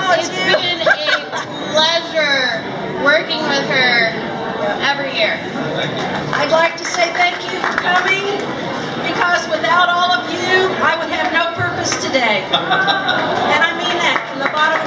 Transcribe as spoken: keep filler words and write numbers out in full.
know it's it's you. been a pleasure working with her every year. I'd like to say thank you for coming, because without all of you, I would have no purpose today. And I mean that from the bottom